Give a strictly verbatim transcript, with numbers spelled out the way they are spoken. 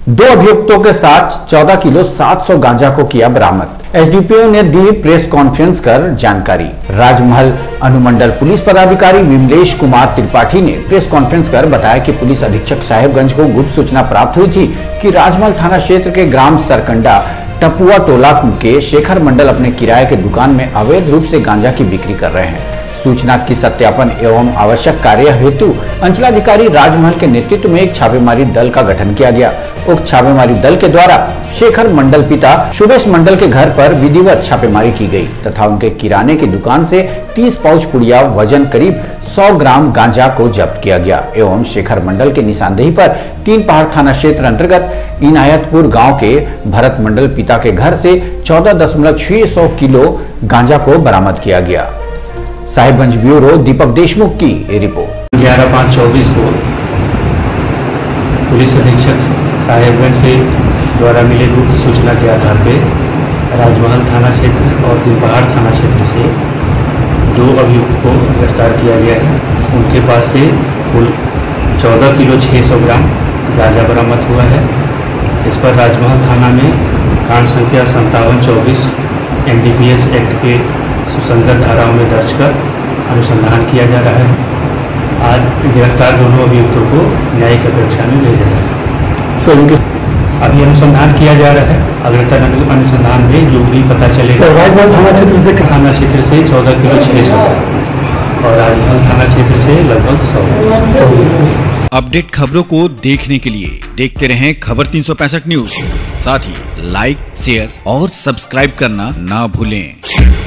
दो अभियुक्तों के साथ चौदह किलो सात सौ गांजा को किया बरामद। एसडीपीओ ने दी प्रेस कॉन्फ्रेंस कर जानकारी। राजमहल अनुमंडल पुलिस पदाधिकारी विमलेश कुमार त्रिपाठी ने प्रेस कॉन्फ्रेंस कर बताया कि पुलिस अधीक्षक साहेबगंज को गुप्त सूचना प्राप्त हुई थी कि राजमहल थाना क्षेत्र के ग्राम सरकंडा टपुआ टोला के शेखर मंडल अपने किराए के दुकान में अवैध रूप से गांजा की बिक्री कर रहे हैं। सूचना की सत्यापन एवं आवश्यक कार्य हेतु अंचलाधिकारी राजमहल के नेतृत्व में एक छापेमारी दल का गठन किया गया। उक्त छापेमारी दल के द्वारा शेखर मंडल पिता सुबेश मंडल के घर पर विधिवत छापेमारी की गई तथा उनके किराने की दुकान से तीस पाउच पुड़िया वजन करीब सौ ग्राम गांजा को जब्त किया गया एवं शेखर मंडल के निशानदेही पर तीन पहाड़ थाना क्षेत्र अंतर्गत इनायतपुर गाँव के भरत मंडल पिता के घर से चौदह दशमलव छह सौ किलो गांजा को बरामद किया गया। साहिबगंज ब्यूरो दीपक देशमुख की रिपोर्ट। ग्यारह पाँच चौबीस को पुलिस अधीक्षक साहिबगंज के द्वारा मिले गुप्त सूचना के आधार पर राजमहल थाना क्षेत्र और पहाड़ थाना क्षेत्र से दो अभियुक्त को गिरफ्तार किया गया है। उनके पास से कुल चौदह किलो छः सौ ग्राम गांजा बरामद हुआ है। इस पर राजमहल थाना में कांड संख्या संतावन चौबीस N D P S act के सुसंगत धाराओं में दर्ज कर अनुसंधान किया जा रहा है। आज गिरफ्तार दोनों अभियुक्तों को न्यायिक अपेक्षा में भेजा जाएगा। अभी अनुसंधान किया जा रहा है। अग्रतर अनुसंधान में जो भी पता चलेगा थाना क्षेत्र से थाना क्षेत्र से चौदह किलो छः सौ और राजमहल थाना क्षेत्र से लगभग सौ। अपडेट खबरों को देखने के लिए देखते रहें खबर तीन सौ पैंसठ न्यूज। साथ ही लाइक, शेयर और सब्सक्राइब करना ना भूलें।